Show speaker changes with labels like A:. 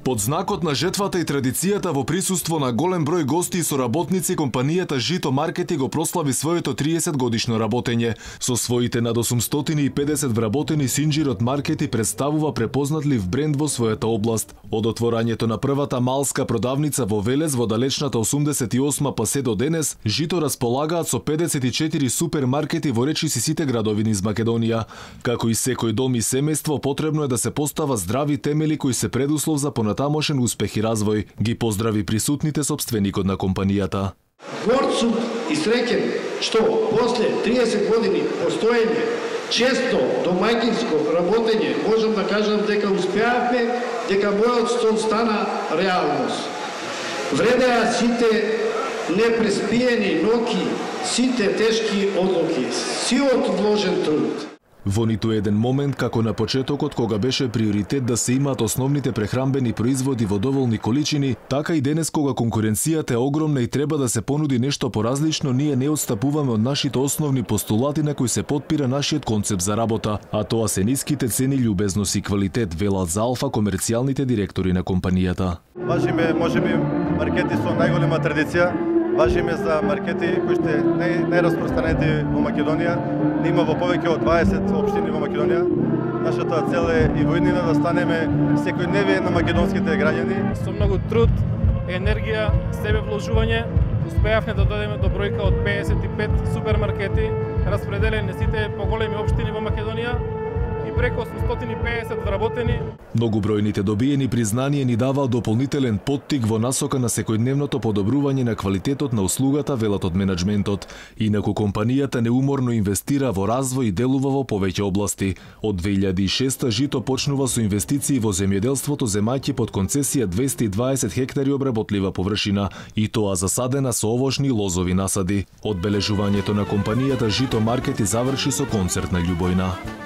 A: Под знакот на жетвата и традицијата во присуство на голем број гости и соработници, компанијата Жито Маркети го прослави своето 30 годишно работење. Со своите над 850 вработени, Синџирот Маркети представува препознатлив бренд во својата област. Од отворањето на првата малска продавница во Велес во далечната 88 па се до денес, Жито располагаат со 54 супермаркети во речиси сите градови низ Македонија. Како и секој дом и семејство, потребно е да се постава здрави темели кои се предуслов за понатамошен успех и развој, ги поздрави присутните сопственикот на компанијата.
B: Горд сум и среќен што после 30 години постоење, често домаќинско работење, можам да кажам дека успеавме, дека мојот стол стана реалност. Вредеа сите непреспиени ноќи, сите тешки одлуки, сиот вложен труд.
A: Во ниту еден момент, како на почетокот кога беше приоритет да се имаат основните прехранбени производи во доволни количини, така и денес кога конкуренцијата е огромна и треба да се понуди нешто поразлично, ние не отстапуваме од нашите основни постулати на кои се потпира нашиот концепт за работа, а тоа се ниските цени, љубезност и квалитет, велат за Алфа комерцијалните директори на компанијата.
C: Важиме, можеби, маркети со најголема традиција. Важиме за маркети кои што најраспространети во Македонија. Има во повеќе од 20 општини во Македонија. Нашата цел е и во иднина да станеме секојдневие на македонските граѓани.
D: Со многу труд, енергија, себевложување, успеавме да додадеме до бројка од 55 супермаркети, распределени на сите поголеми општини во Македонија и преку 850 вработени.
A: Многубројните добиени признанија ни даваат дополнителен поттик во насока на секојдневното подобрување на квалитетот на услугата, велат од менаџментот. Инаку компанијата неуморно инвестира во развој и делува во повеќе области. Од 2006 Жито почнува со инвестиции во земјоделството, земајќи под концесија 220 хектари обработлива површина, и тоа засадена со овошни и лозови насади. Одбележувањето на компанијата Жито Маркети заврши со концерт на љубовина.